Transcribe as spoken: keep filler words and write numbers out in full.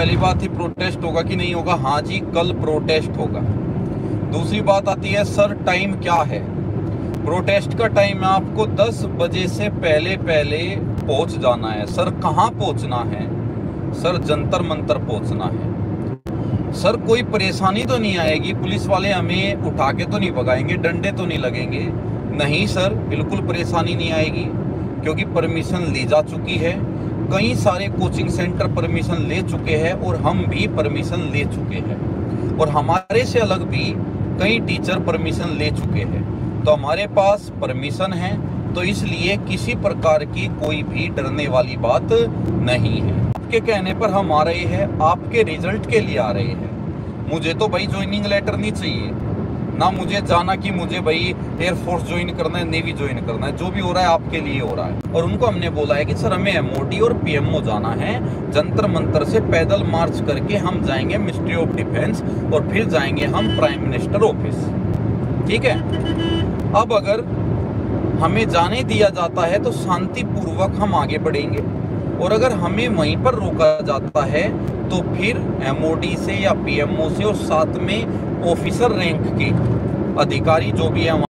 पहली बात ही प्रोटेस्ट होगा कि नहीं होगा? हाँ जी, कल प्रोटेस्ट होगा। दूसरी बात आती है सर टाइम क्या है? प्रोटेस्ट का टाइम है आपको दस बजे से पहले पहले पहुंच जाना है। सर कहाँ पहुंचना है? सर जंतर मंतर पहुंचना है। सर कोई परेशानी तो नहीं आएगी? पुलिस वाले हमें उठा के तो नहीं भगाएंगे? डंडे तो नहीं लगेंगे? नहीं सर, बिल्कुल परेशानी नहीं आएगी, क्योंकि परमिशन ली जा चुकी है। कई सारे कोचिंग सेंटर परमिशन ले चुके हैं और हम भी परमिशन ले चुके हैं, और हमारे से अलग भी कई टीचर परमिशन ले चुके हैं। तो हमारे पास परमिशन है, तो इसलिए किसी प्रकार की कोई भी डरने वाली बात नहीं है। आपके कहने पर हम आ रहे हैं, आपके रिजल्ट के लिए आ रहे हैं। मुझे तो भाई ज्वाइनिंग लेटर नहीं चाहिए, ना मुझे जाना कि मुझे भाई एयरफोर्स ज्वाइन करना है, नेवी ज्वाइन करना है। जो भी हो रहा है आपके लिए हो रहा है। और उनको हमने बोला है कि सर हमें एमओडी और पीएमओ जाना है, जंतर मंतर से पैदल मार्च करके हम जाएंगे मिनिस्ट्री ऑफ डिफेंस, और फिर जाएंगे हम प्राइम मिनिस्टर ऑफिस। ठीक है, अब अगर हमें जाने दिया जाता है तो शांतिपूर्वक हम आगे बढ़ेंगे, और अगर हमें वहीं पर रोका जाता है तो फिर एमओडी से या पीएमओ से और साथ में ऑफिसर रैंक के अधिकारी जो भी है